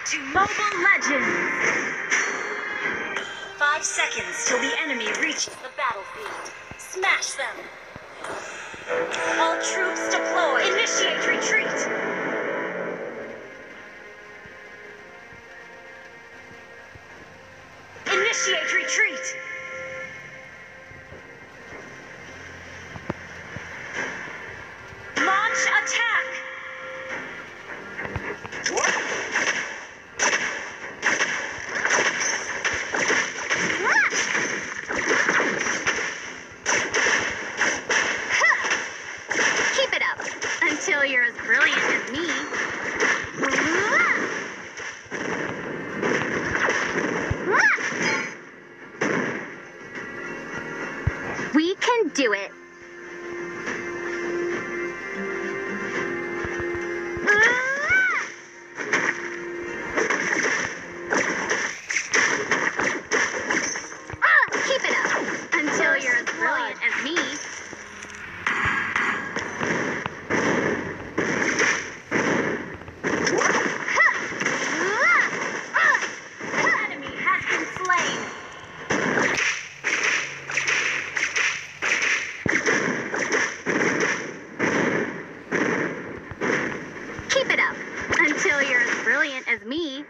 to Mobile Legends! 5 seconds till the enemy reaches the battlefield. Smash them! All troops deploy! Initiate retreat! Initiate retreat! Launch attack! Keep it up until you're as brilliant as me. We can do it. Keep it up until you're as brilliant as me. Enemy has been slain! Keep it up until you're as brilliant as me.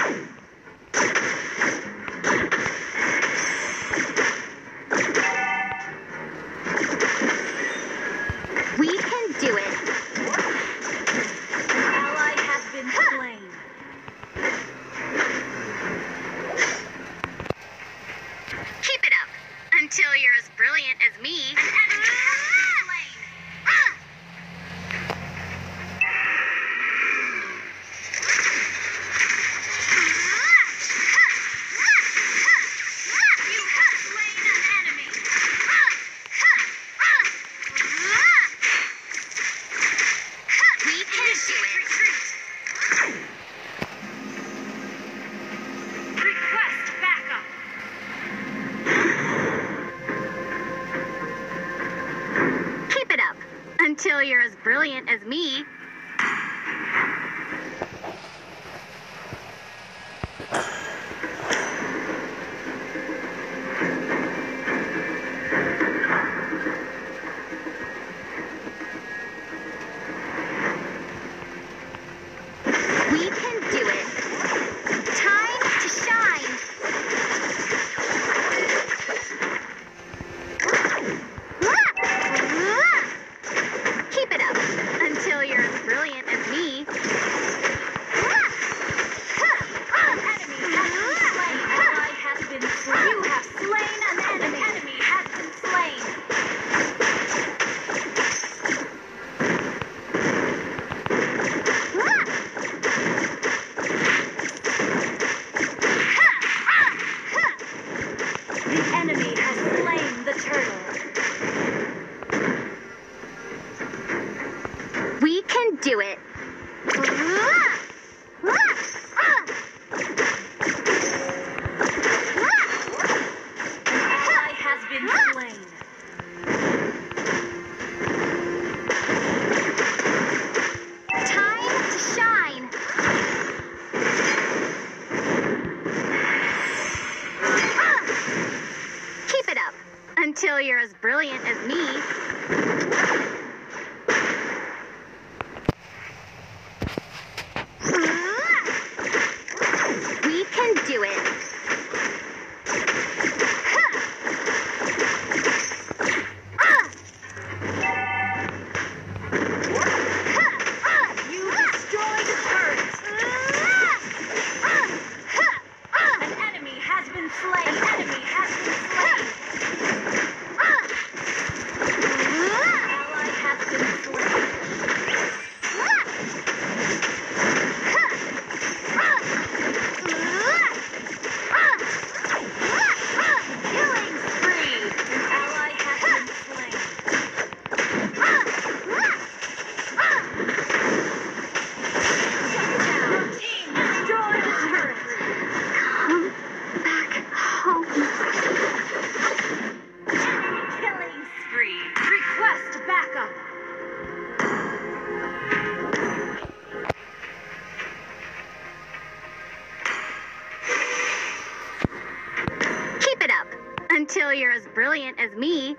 We can do it. An ally has been slain. Keep it up until you're as brilliant as me. An enemy has been slain. You have slain an enemy. We can do it. Retreat. Request backup. Keep it up until you're as brilliant as me. We can do it. Time to shine. Keep it up until you're as brilliant as me. Enemy has been slain. Ally has been slain. You have slain an enemy. Enemy has been slain. The enemy has slain the turtle. We can do it. Ally has been slain. Time to shine. Keep it up until you're as brilliant as me. We can do it. You destroyed a turret. An enemy has been slain. An enemy has been slain. Ally has been slain. Killing spree. An ally has been slain. Your team destroyed a turret. Come back home. Until you're as brilliant as me.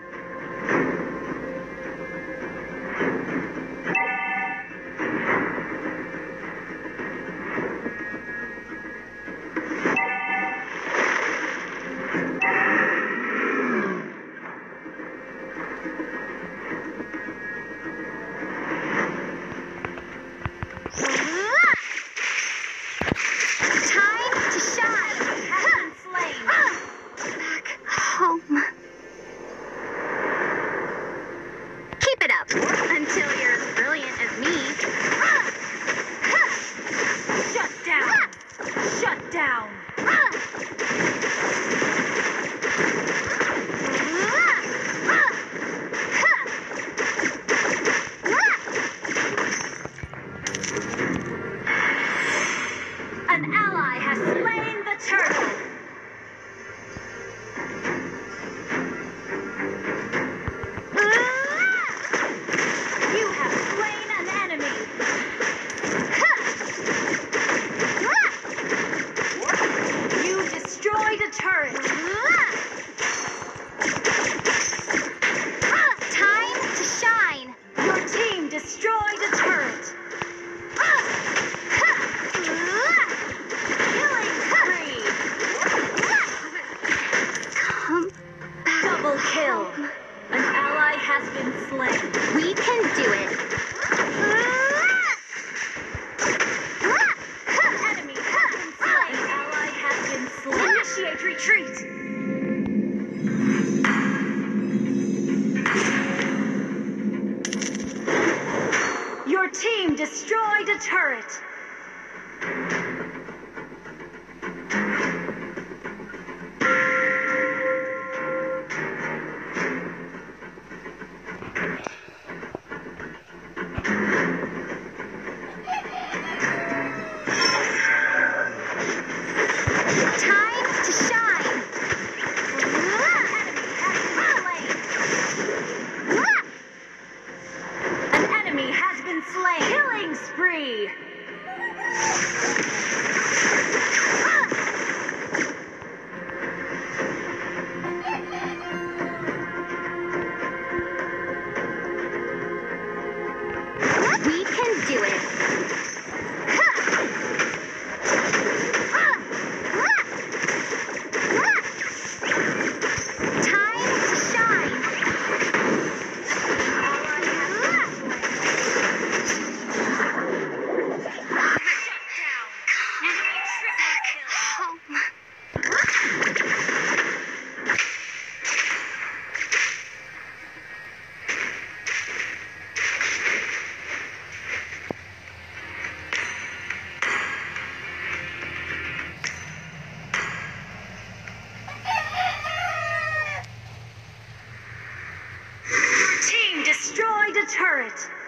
Until you're as brilliant as me. Shut down! Shut down! An ally has slain the turtle! Kill. An ally has been slain. We can do it. Enemy has been slain. An ally has been slain. Initiate retreat. Your team destroyed a turret. Killing spree! We can do it. Destroyed a turret.